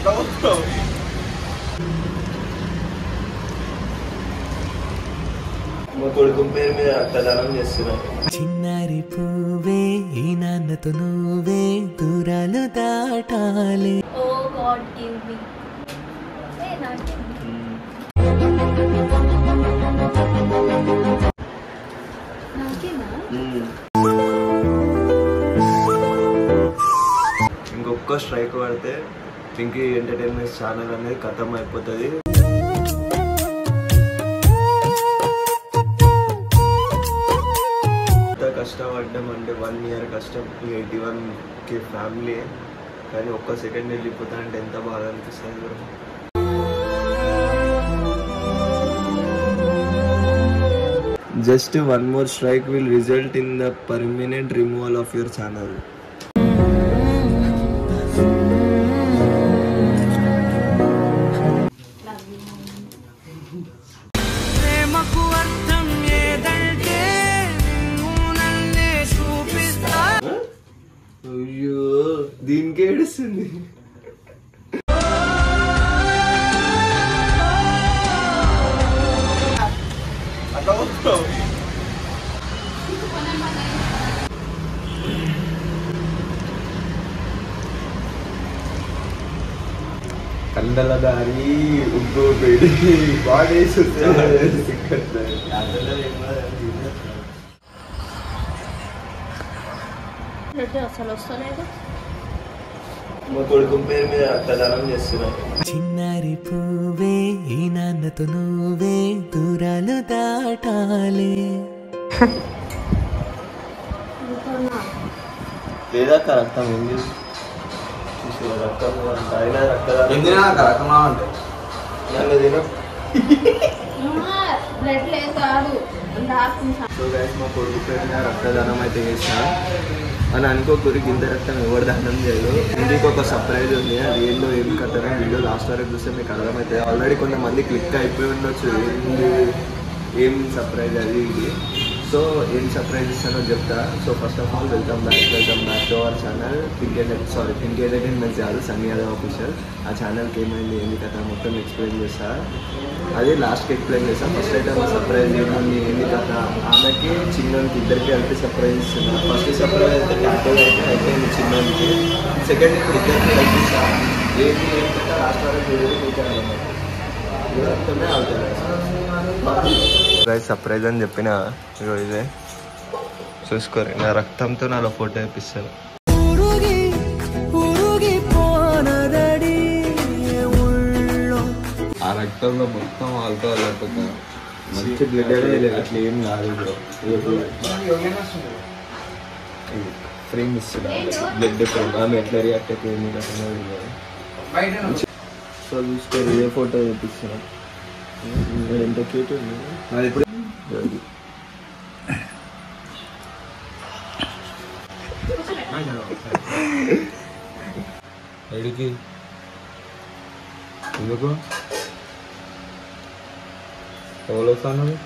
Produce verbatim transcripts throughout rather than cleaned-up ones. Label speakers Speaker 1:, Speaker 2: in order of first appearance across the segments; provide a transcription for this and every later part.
Speaker 1: మా కొడుకు పేరు మీద రక్తదానం చేస్తున్నా.
Speaker 2: చిన్నారి పువ్వే ఈ నాన్నతో నువ్వే దూరాలు దాటాలి.
Speaker 3: ఓ గాడ్ గివ్ మీ. ఏ నాకే నాకేనా?
Speaker 1: ఇంకొక స్ట్రైక్ పడితే పింకీ ఎంటర్టైన్మెంట్ ఛానల్ అనేది ఖతం అయిపోతుంది. కష్టపడ్డాం అంటే వన్ ఇయర్ కష్టం, ఎయిటీ వన్ కే ఫ్యామిలీ, కానీ ఒక్క సెకండ్ వెళ్ళిపోతా అంటే ఎంత బాధ అనిపిస్తుంది bro. Just one more strike will result in the permanent removal of your channel. అయ్యో దీనికి ఏడుస్తుంది. కండల దారి ఉగ్గు పెడి బాగా
Speaker 3: అసలు వస్తలేదు.
Speaker 1: మా కొడుకు పేరు మీద రక్తదానం చేస్తున్నా.
Speaker 2: చిన్నారి పువ్వే ఈ నాన్నతో నువ్వే దూరాలు దాటాలి.
Speaker 1: లేదా రక్తం ఏంది రక్తం అయినా రక్తదానం
Speaker 4: రకమా అంటే
Speaker 1: నన్ను తిన.
Speaker 3: బ్లడ్ లేదు కాదు.
Speaker 1: సో గైస్ మా కొడుకు పేరు మీద రక్తదానం అయితే చేసిన అని అనుకోకూరికి ఇంత రక్తం ఎవరు దానం చేయదు. ఇంటికి ఒక సర్ప్రైజ్ ఉంది, అది ఏందో ఏం కట్టరా వీడియో లాస్ట్ వరకు చూస్తే మీకు అర్థమవుతుంది. ఆల్రెడీ కొంతమంది క్లిక్ అయిపోయి ఉండొచ్చు ఏంది ఏం సర్ప్రైజ్ అది ఇది. సో ఏం సర్ప్రైజ్ ఇస్తానో చెప్తా. So first of all welcome back welcome back to our channel Pink Entertain sorry Pink Entertainment కాదు సన్నీ యాదవ్ ఆఫీషియల్. ఆ ఛానల్కి ఏమైంది ఏంది కథ మొత్తం ఎక్స్ప్లెయిన్ చేస్తా, అది లాస్ట్కి ఎక్స్ప్లెయిన్ చేస్తాను. ఫస్ట్ అయితే మా సర్ప్రైజ్ ఏముంది ఏంది కథ, ఆమెకి చిన్నోనికి ఇద్దరికి కలిపి సర్ప్రైజ్ ఇస్తున్నా. ఫస్ట్ సర్ప్రైజ్ అయితే ట్యాటో అయితే అయిపోయింది చిన్నోనికి, సెకండ్ ఇప్పుడు ఇద్దరికి కల్పిస్తా. ఏంటి ఏం కథ లాస్ట్ వరకు చూడేది మీకు అర్థమే అవుతుంది. సర్ప్రైజ్ అని చెప్పిన ఇగో ఇదే చూసుకోరు, నా రక్తంతో నాలో ఫోటో వేపిస్తాను.
Speaker 4: ఆ రక్తంలో మొత్తం ఆల్కహాల్ అయిపోతుంది.
Speaker 1: మంచి బ్లడ్ అట్లా ఏం కాదు ఫ్రేమ్ ఇస్తున్నా బ్లడ్ ఫ్రేమ్, ఆమె ఎట్లా రియాక్ట్ అయిపోయింది. సో చూసుకోరు ఇదే ఫోటో వేపిస్తున్నా. ఎంత క్యూట్ ఉంది అది ఇప్పుడు.
Speaker 4: ఎడికి ఎందుకు ఎవరు వస్తాను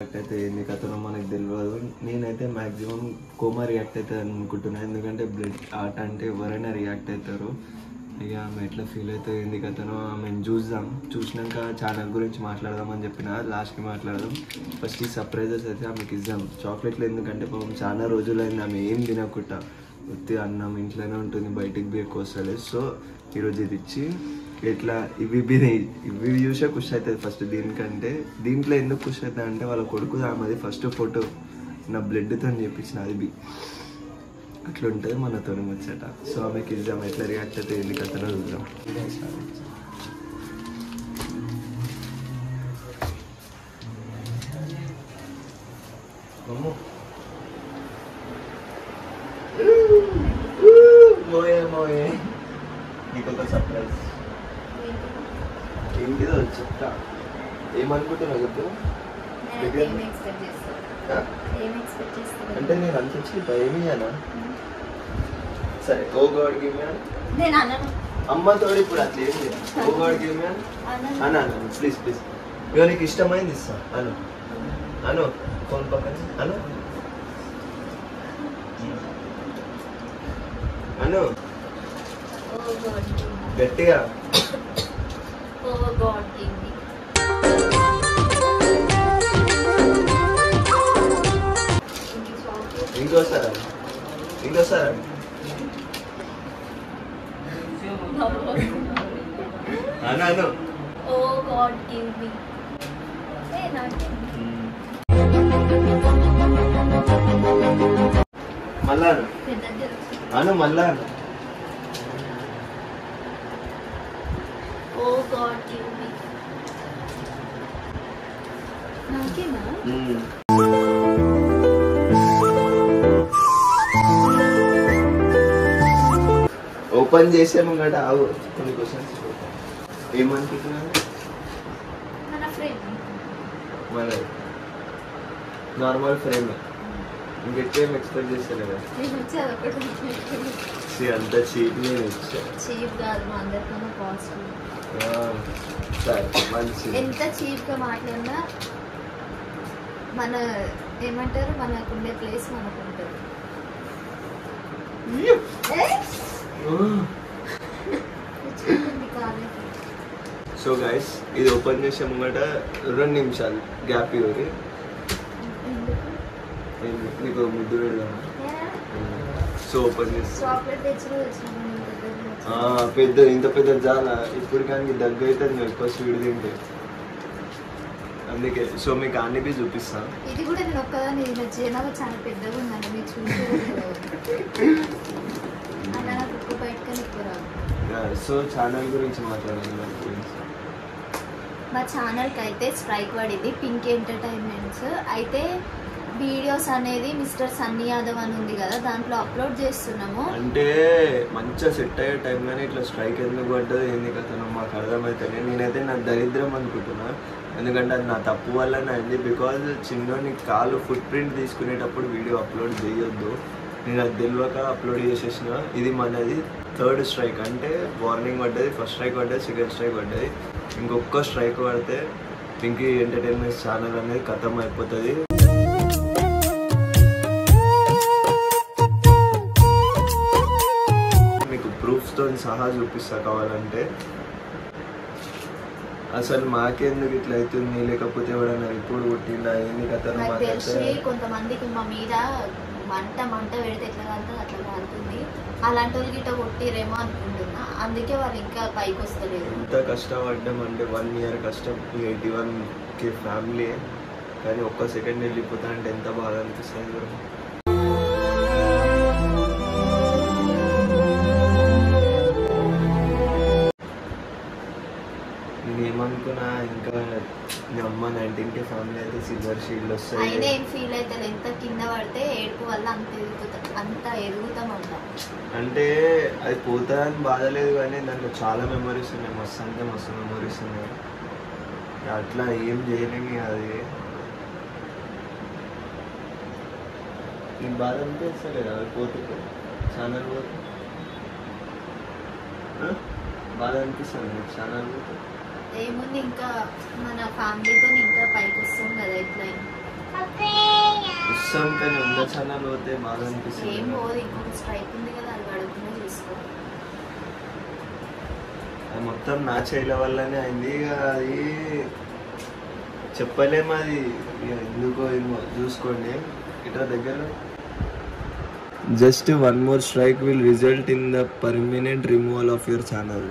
Speaker 1: రియాక్ట్ అయితే ఏంది కథనో మనకు తెలియదు. నేనైతే మ్యాక్సిమం కోమా రియాక్ట్ అవుతుంది అని అనుకుంటున్నాను, ఎందుకంటే బ్లడ్ ఆట అంటే ఎవరైనా రియాక్ట్ అవుతారు. ఇక ఆమె ఎట్లా ఫీల్ అవుతుంది ఏంది కథనో ఆమెను చూద్దాం, చూసినాక ఛానల్ గురించి మాట్లాడదామని చెప్పిన లాస్ట్కి మాట్లాడదాం. ఫస్ట్ ఈ సర్ప్రైజెస్ అయితే ఆమెకి ఇద్దాం చాక్లెట్లు, ఎందుకంటే పాపం చాలా రోజులైంది ఆమె ఏం తినకుండా ఉత్తి అన్నం ఇంట్లోనే ఉంటుంది, బయటికి బి ఎక్కువ వస్తలేదు. సో ఈరోజు ఇది ఇచ్చి ఎట్లా ఇవి ఇవి చూసే ఖుషి అవుతుంది ఫస్ట్. దీనికంటే దీంట్లో ఎందుకు ఖుషి అవుతుంది అంటే వాళ్ళ కొడుకు ఆమెది ఫస్ట్ ఫోటో నా బ్లడ్తో చేపించిన అది బి అట్లా ఉంటుంది మనతో ముచ్చట. సో ఆమెకి ఇద్దాం, ఎట్లా రియాక్ట్ అయితే ఎన్ని కథలో చూద్దాం. మోయే మోయే నీకు ఒక సర్ప్రైజ్. ఏంటిదో చెప్తా, ఏమనుకుంటున్నావు చెప్పు. అంటే నేను అంత వచ్చి భయమే అనా. సరే ఓ గాడ్ గివ్ మీ అమ్మతోడు ఇప్పుడు అట్లా ఏం లేదు. ఓ గాడ్ గివ్ మీ అన్న అన్న ప్లీజ్ ప్లీజ్ ఇక నీకు ఇష్టమైంది ఇస్తా అను అను ఫోన్ పక్కన అను అను గట్టిగా. ఇంకోసారి ఇంకోసారి అను అను మళ్ళా అను మళ్ళా
Speaker 3: Oh God, give me. నాకేనా?
Speaker 1: ఓపెన్ చేసే ముంగట ఆవు కొన్ని క్వశ్చన్స్ ఏమనుకుంటున్నాను.
Speaker 3: మన ఫ్రెండ్
Speaker 1: మన నార్మల్ ఫ్రెండ్ ఇంకెక్కువేం ఎక్స్పెక్ట్ చేస్తారు కదా.
Speaker 3: నేను వచ్చేది ఒకటి
Speaker 1: అంత చీప్ నేను ఇచ్చా.
Speaker 3: చీప్ కాదు, మా అందరికన్నా పాజిటివ్.
Speaker 1: సరే మంచి.
Speaker 3: ఎంత చీప్ గా మాట్లాడినా మన ఏమంటారు మనకుండే ప్లేస్ మనకు ఉంటుంది.
Speaker 1: సో గైస్ ఇది ఓపెన్ చేసే ముంగట రెండు నిమిషాలు గ్యాప్ ఇవ్వరు. నీకు ముద్దు పెడదామా. సో ఓపెన్ చేసి పెద్ద ఇంత పెద్ద జాల ఇప్పుడు కానీ దగ్గర అవుతుంది ఎక్కువ స్వీట్ తింటే, అందుకే. సో మీకు అన్ని బి చూపిస్తాను.
Speaker 3: ఇది కూడా నేను ఒక్కదాన్ని జనాభా చాలా పెద్దగా ఉందండి మీరు చూసి. అలా నాకు ఉప్పు బయటకని ఎక్కువ రాదు.
Speaker 1: సో ఛానల్ గురించి మాట్లాడాలి. గురించి
Speaker 3: మా ఛానల్కి అయితే స్ట్రైక్ పడింది, పింక్ ఎంటర్టైన్మెంట్స్. అయితే వీడియోస్ అనేది మిస్టర్ సన్నీ యాదవ్ అని ఉంది కదా, దాంట్లో అప్లోడ్ చేస్తున్నాము.
Speaker 1: అంటే మంచిగా సెట్ అయ్యే టైంలోనే ఇట్లా స్ట్రైక్ ఎందుకు పడ్డది ఏంది కథను మాకు అర్థమైతేనే. నేనైతే నా దరిద్రం అనుకుంటున్నా, ఎందుకంటే అది నా తప్పు వల్లనే అయింది. బికాజ్ చిన్నోని కాలు ఫుట్ ప్రింట్ తీసుకునేటప్పుడు వీడియో అప్లోడ్ చేయొద్దు, నేను అది తెలియక అప్లోడ్ చేసేసిన. ఇది మనది థర్డ్ స్ట్రైక్, అంటే వార్నింగ్ పడ్డది, ఫస్ట్ స్ట్రైక్ పడ్డది, సెకండ్ స్ట్రైక్ పడ్డది. ఇంకొక స్ట్రైక్ పడితే పింకీ ఎంటర్టైన్మెంట్స్ ఛానల్ అనేది ఖతం అయిపోతుంది. మీకు ప్రూఫ్స్తో సహా చూపిస్తా కావాలంటే. అసలు మాకెందుకు ఇట్లా అవుతుంది, లేకపోతే ఎవడన్నా రిపోర్ట్ కొట్టిందా ఏంది కథను
Speaker 3: తెలిసి కొంతమందికి మా మీద మంట మంట పెడితే ఎట్లా కాలుతుంది అట్లా కాలుతుంది. అలాంటి వాళ్ళు గిట్ట కొట్టిరేమో అనుకుంటున్నా, అందుకే వాళ్ళు ఇంకా పైకి వస్తలేదు.
Speaker 1: ఎంత కష్టపడ్డాం అంటే వన్ ఇయర్ కష్టం, ఎయిటీ వన్ కే ఫ్యామిలీ, కానీ ఒక్క సెకండ్ వెళ్ళిపోతా అంటే ఎంత బాధ అనిపిస్తుంది కూడా. నేను ఏమనుకున్నా ఇంకా మీ అమ్మ నైన్టీన్ కే ఫ్యామిలీ అయితే సిల్వర్ షీల్డ్ వస్తాయి.
Speaker 3: అయినా ఏం ఫీల్ అవుతుంది, ఎంత కింద పడితే ఏడుపు వల్ల అంత ఎదుగుతా అంత ఎదుగుతామంట.
Speaker 1: అంటే అది పోతుందని బాధ లేదు, కానీ దాంట్లో చాలా మెమరీస్ ఉన్నాయి, మస్తు అంటే మస్తు మెమరీస్ ఉన్నాయి. అట్లా ఏం చేయలేమి. అది నీకు బాధ అనిపిస్తలేదు అది పోతే ఛానల్ పోతే బాధ అనిపిస్తుంది నీకు ఛానల్ పోతే.
Speaker 3: ఏముంది ఇంకా మన ఫ్యామిలీతో ఇంకా పైకి వస్తాం కదా. ఎట్లా
Speaker 1: వస్తాం కానీ వంద ఛానల్ పోతే బాగా
Speaker 3: ఏం
Speaker 1: అనిపిస్తుంది.
Speaker 3: పోదు, ఇంకొక స్ట్రైక్ ఉంది కదా, అది అడుగుతున్నా చూసుకో.
Speaker 1: అది మొత్తం నా చేయల వల్లనే అయింది. ఇక అది చెప్పలేము, అది ఇక ఎందుకో ఏమో చూసుకోండి. ఇట్లా దగ్గర just one more strike will result in the permanent removal of your channel.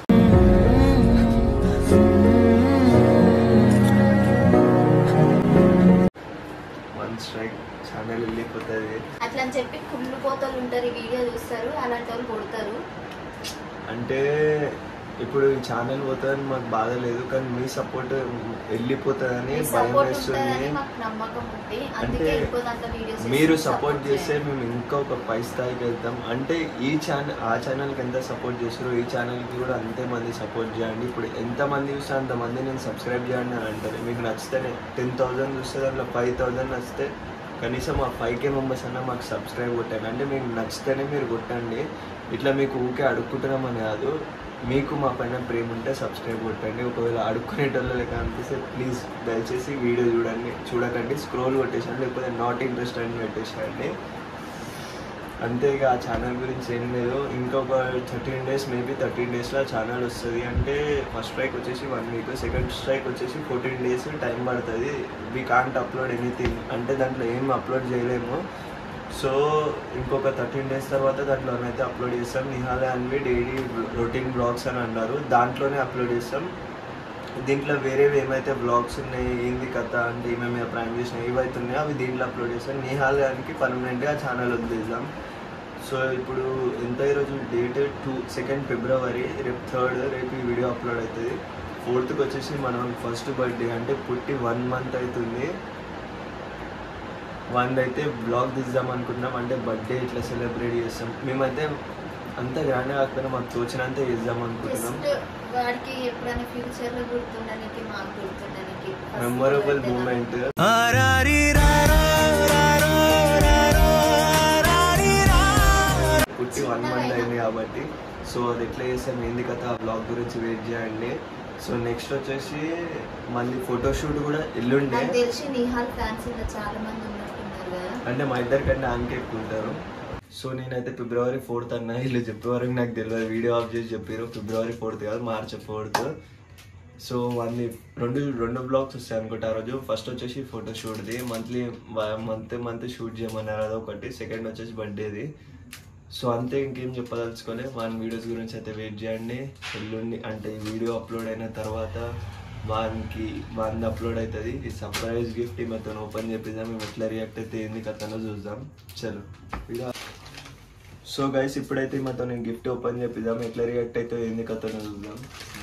Speaker 1: One strike channel వెళ్ళిపోతుంది.
Speaker 3: అట్లా అని చెప్పి కుళ్ళు పోతలు ఉంటారు, ఈ వీడియో చూస్తారు, అలాంటి వాళ్ళు కొడతారు.
Speaker 1: అంటే ఇప్పుడు ఈ ఛానల్ పోతుందని మాకు బాధ లేదు, కానీ మీ సపోర్ట్ వెళ్ళిపోతుందని భయం
Speaker 3: సపోర్ట్
Speaker 1: వేస్తుంది.
Speaker 3: ఉంటుందని మాకు నమ్మకం ఉంది, అందుకే ఇంకోదంత వీడియోస్
Speaker 1: మీరు సపోర్ట్ చేస్తే మేము ఇంకా ఒక పై స్థాయికి వెళ్తాం. అంటే ఈ ఛానల్ ఆ ఛానల్కి ఎంత సపోర్ట్ చేస్తారో ఈ ఛానల్కి కూడా అంతే మంది సపోర్ట్ చేయండి. ఇప్పుడు ఎంతమంది చూస్తే అంతమంది నేను సబ్స్క్రైబ్ చేయండి అని అంటారు. మీకు నచ్చితేనే టెన్ థౌసండ్ చూస్తే దాంట్లో ఫైవ్ థౌసండ్ వస్తే కనీసం ఆ ఫైవ్ కే మెంబర్స్ అన్నా మాకు సబ్స్క్రైబ్ కొట్టండి. అంటే మీకు నచ్చితేనే మీరు కొట్టండి. ఇట్లా మీకు ఊకే అడుక్కుంటున్నామని కాదు, మీకు మా పైన ప్రేమ ఉంటే సబ్స్క్రైబ్ కొట్టండి. ఒకవేళ అడుక్కునేటోళ్ళు లేక అనిపిస్తే ప్లీజ్ దయచేసి వీడియో చూడండి, చూడకండి, స్క్రోల్ కొట్టేసండి, లేకపోతే నాట్ ఇంట్రెస్ట్ అని పెట్టేసేయండి. అంతే. ఇక ఆ ఛానల్ గురించి ఏం లేదు. ఇంకొక థర్టీన్ డేస్ మేబీ థర్టీన్ డేస్లో ఛానల్ వస్తుంది. అంటే ఫస్ట్ స్ట్రైక్ వచ్చేసి వన్ వీక్, సెకండ్ స్ట్రైక్ వచ్చేసి ఫోర్టీన్ డేస్ టైం పడుతుంది. వీ కాంట్ అప్లోడ్ ఎనీథింగ్, అంటే దాంట్లో ఏం అప్లోడ్ చేయలేము. సో ఇంకొక థర్టీన్ డేస్ తర్వాత దాంట్లోనైతే అప్లోడ్ చేస్తాం. Nihal Anvi daily routine blogs అని అన్నారు, దాంట్లోనే అప్లోడ్ చేస్తాం. దీంట్లో వేరేవి ఏమైతే బ్లాగ్స్ ఉన్నాయి, ఏంది కథ అంటే ఏమేమి ప్రాంక్ చేసినాయి ఏవైతే ఉన్నాయో అవి దీంట్లో అప్లోడ్ చేస్తాం. నిహాల్ గారికి పర్మనెంట్గా ఛానల్ వదిలేద్దాం. సో ఇప్పుడు ఎంత ఈరోజు డేట్ టూ సెకండ్ ఫిబ్రవరి, రేపు థర్డ్, రేపు ఈ వీడియో అప్లోడ్ అవుతుంది. ఫోర్త్కి వచ్చేసి మనం ఫస్ట్ బర్త్డే, అంటే పుట్టి వన్ మంత్ అవుతుంది. వన్ అయితే బ్లాగ్ తీద్దాం అనుకుంటున్నాం, అంటే బర్త్డే ఇట్లా సెలబ్రేట్ చేస్తాం. మేమైతే అంత గ్రాండ్ కాకపోయినా మాకు తోచినంత చేద్దాం అనుకుంటున్నాం.
Speaker 3: వాడికి ఎప్పుడైనా ఫ్యూచర్ లో గుర్తుండడానికి, మాకు గుర్తుండడానికి
Speaker 1: మెమొరబుల్ మూమెంట్. పుట్టి వన్ మంత్ అయింది కాబట్టి సో అది ఎట్లా చేస్తాం ఏంది కథ ఆ బ్లాగ్ గురించి వెయిట్ చేయండి. సో నెక్స్ట్ వచ్చేసి మళ్ళీ ఫోటోషూట్ కూడా ఎల్లుండే.
Speaker 3: నాకు తెలిసి నిహాల్ ఫ్యాన్స్ ఇంకా చాలా మంది ఉన్నట్టున్నారు కదా,
Speaker 1: అంటే మా ఇద్దరి కంటే ఆమెకి ఎక్కువ ఉంటారు. సో నేనైతే ఫిబ్రవరి ఫోర్త్ అన్నా, వీళ్ళు చెప్పే వరకు నాకు తెలియదు, వీడియో ఆఫ్ చేసి చెప్పారు ఫిబ్రవరి ఫోర్త్ కాదు మార్చ్ ఫోర్త్. సో వన్ రెండు రెండు బ్లాగ్స్ వస్తాయి అనుకుంటా. ఆ రోజు ఫస్ట్ వచ్చేసి ఫోటోషూట్ది, మంత్లీ మంత్ మంత్ షూట్ చేయమన్నారు అదొకటి. సెకండ్ వచ్చేసి బర్త్డేది. సో అంతే, ఇంకేం చెప్పదలుచుకోలే. వన్ వీడియోస్ గురించి అయితే వెయిట్ చేయండి. ఎల్లుండి అంటే ఈ వీడియో అప్లోడ్ అయిన తర్వాత వానికి వాన్ అప్లోడ్ అవుతుంది. ఈ సర్ప్రైజ్ గిఫ్ట్ ఈమెతో ఓపెన్ చేపిద్దాం, మేము ఎట్లా రియాక్ట్ అయితే ఏంది కథనో చూద్దాం. చలో వీడియో. సో గైస్ ఇప్పుడైతే ఈమెతో నేను గిఫ్ట్ ఓపెన్ చేపిద్దాం, ఎట్లా రియాక్ట్ అయితే ఏంది కథనో చూద్దాం.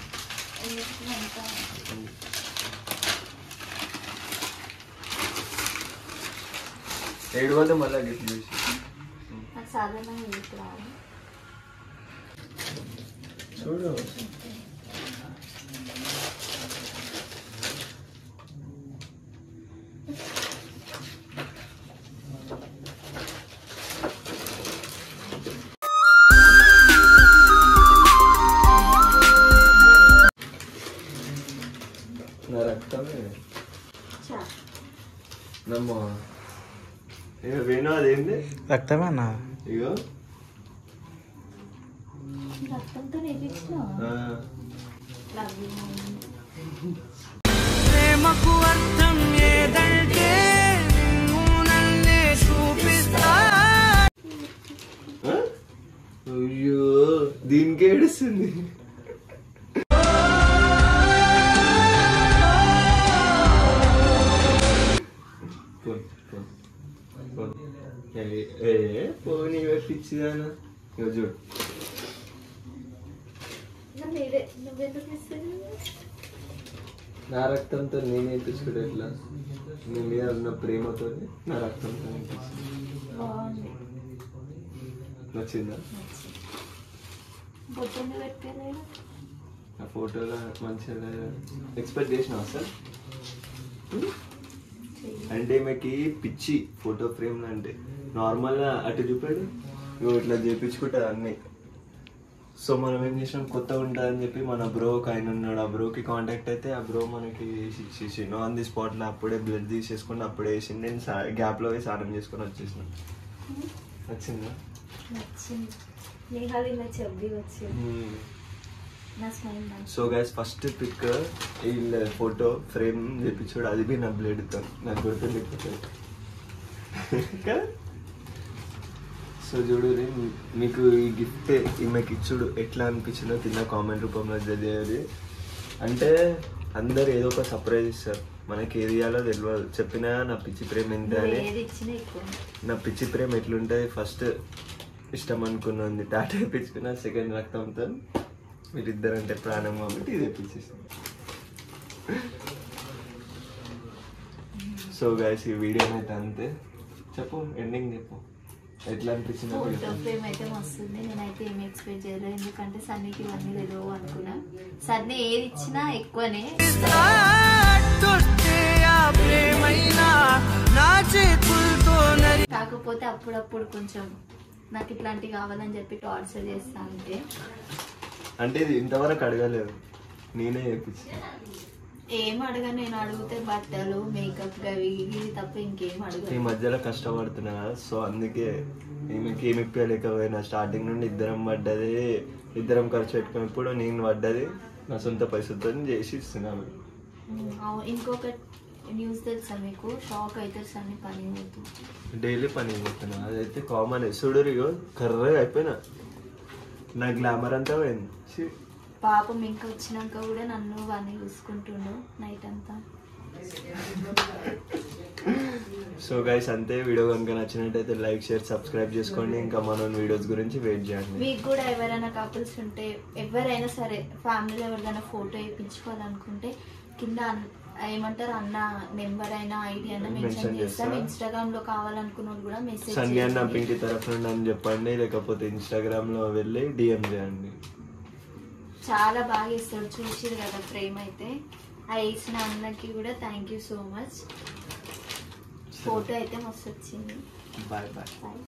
Speaker 1: ఏడు వద్ద మళ్ళీ గిఫ్ట్ చూసి
Speaker 3: సాధారణంగా ఇప్పుడు రాదు.
Speaker 1: చూడు నా రక్తమే నమ్మ వేణు అదేంది
Speaker 2: రక్తమేనా?
Speaker 1: ఇగో
Speaker 3: రక్తంతో నేర్పించిన
Speaker 2: ప్రేమకు అర్థం ఏదంటే నన్నే చూపిస్తా.
Speaker 1: అయ్యో దీనికి ఏడుస్తుంది. పోనీ పెట్టించిదానా ఇక చూడు. నా రక్తంతో నేను నేర్పించుకుంటే ఎట్లా, నీ మీద ఉన్న ప్రేమతో నా రక్తంతో నేర్పించింది. నచ్చిందా? ఆ ఫోటోలో మంచిగా ఎక్స్పెక్ట్ చేసినావా సార్? అంటే మీకు పిచ్చి ఫోటో ఫ్రేమ్ అంటే నార్మల్గా అటు చూపాడు ఇట్లా చేయించుకుంటుంది అన్నీ. సో మనం ఏం చేసినాం, కొత్త ఉంటుందని చెప్పి మన బ్రో ఒక ఆయన ఉన్నాడు, ఆ బ్రోకి కాంటాక్ట్ అయితే ఆ బ్రో మనకి ఇచ్చేసిండు ఆన్ ది స్పాట్లో. అప్పుడే బ్లడ్ తీసేసుకుని అప్పుడే వేసింది. నేను గ్యాప్లో పోయి స్నానం చేసుకొని వచ్చేసిన. వచ్చిందా?
Speaker 3: నచ్చింది. నేహాలు ఇలా చెబ్బి వచ్చింది. నా smile.
Speaker 1: So guys first pic వీళ్ళ ఫోటో ఫ్రేమ్ చేపించాడు, అది బి నా బ్లేడ్తో. నాకు గుర్తుంది కదా. సో చూడు, మీకు ఈ గిఫ్ట్ ఈమెకి ఇచ్చుడు ఎట్లా అనిపించిందో కింద కామెంట్ రూపంలో తెలియదు. అంటే అందరు ఏదో ఒక సర్ప్రైజ్ ఇస్తారు, మనకి ఏది ఇవ్వాలో తెలియదు. చెప్పినా నా పిచ్చి ప్రేమ ఎంత అని. నా పిచ్చి ప్రేమ ఎట్లుంటుంది, ఫస్ట్ ఇష్టం అనుకున్నది టాటా తెప్పించుకున్నా, సెకండ్ రక్తంతో మీరిద్దరు అంటే ప్రాణం కాబట్టి ఇది తెప్పించేస్తాం. సో గైస్ ఈ వీడియో అయితే అంతే. చెప్పు, ఎండింగ్ చెప్పు, ఎట్లా అనిపించింది?
Speaker 3: ఫోటో ఫ్రేమ్ అయితే వస్తుంది. నేనైతే ఏమి ఎక్స్పెక్ట్ చేయలేదు, ఎందుకంటే సన్నీకి ఇవన్నీ తెలియవు అనుకున్నా. సన్నీ ఏది ఇచ్చినా ఎక్కువనే. కాకపోతే అప్పుడప్పుడు కొంచెం నాకు ఇట్లాంటివి కావాలని చెప్పి టార్చర్ చేస్తా అంతే.
Speaker 1: అంటే ఇది ఇంతవరకు అడగలేదు, నేనే చేయించా.
Speaker 3: ఏం అడగా, నేను అడిగితే బట్టలు మేకప్ అవి ఇది తప్ప ఇంకేం అడగ.
Speaker 1: ఈ మధ్యలో కష్టపడుతున్నా కదా, సో అందుకే ఈమెకి ఏమి ఇప్పలేకపోయినా. స్టార్టింగ్ నుండి ఇద్దరం పడ్డది, ఇద్దరం ఖర్చు పెట్టుకున్నప్పుడు నేను పడ్డది నా సొంత పైసలతో చేసి ఇస్తున్నాను.
Speaker 3: ఇంకొక న్యూస్ తెలుసా మీకు? షాక్ అయితే అన్ని పని పోతుంది,
Speaker 1: డైలీ పని పోతున్నా. అదైతే కామన్. సుడురిగో కర్రగా అయిపోయినా, నా గ్లామర్ అంతా పోయింది.
Speaker 3: పాపం ఇంకా వచ్చినాక కూడా నన్ను వాడిని చూసుకుంటుండు నైట్ అంతా.
Speaker 1: సో గైస్ అంతే. వీడియో కనుక నచ్చినట్టయితే లైక్, షేర్, సబ్స్క్రైబ్ చేసుకోండి. ఇంకా మన వీడియోస్ గురించి వెయిట్ చేయండి.
Speaker 3: మీకు కూడా ఎవరైనా కపుల్స్ ఉంటే, ఎవరైనా సరే ఫ్యామిలీలో ఎవరిదైనా ఫోటో వేయించుకోవాలనుకుంటే కింద ఏమంటారు అన్న నెంబర్ అయినా ఐడి అయినా మెన్షన్ చేస్తాం. ఇన్స్టాగ్రామ్ లో కావాలనుకున్న వాళ్ళు కూడా మెసేజ్
Speaker 1: సన్నీ అన్న పింకి తరఫు నుండి అని చెప్పండి, లేకపోతే ఇన్స్టాగ్రామ్ లో వెళ్ళి డిఎం చేయండి.
Speaker 3: చాలా బాగా ఇస్తాడు, చూసిరు కదా ఫ్రేమ్ అయితే. ఆ వేసిన అన్నకి కూడా thank you so much. Photo అయితే మస్తు వచ్చింది.
Speaker 1: Bye bye.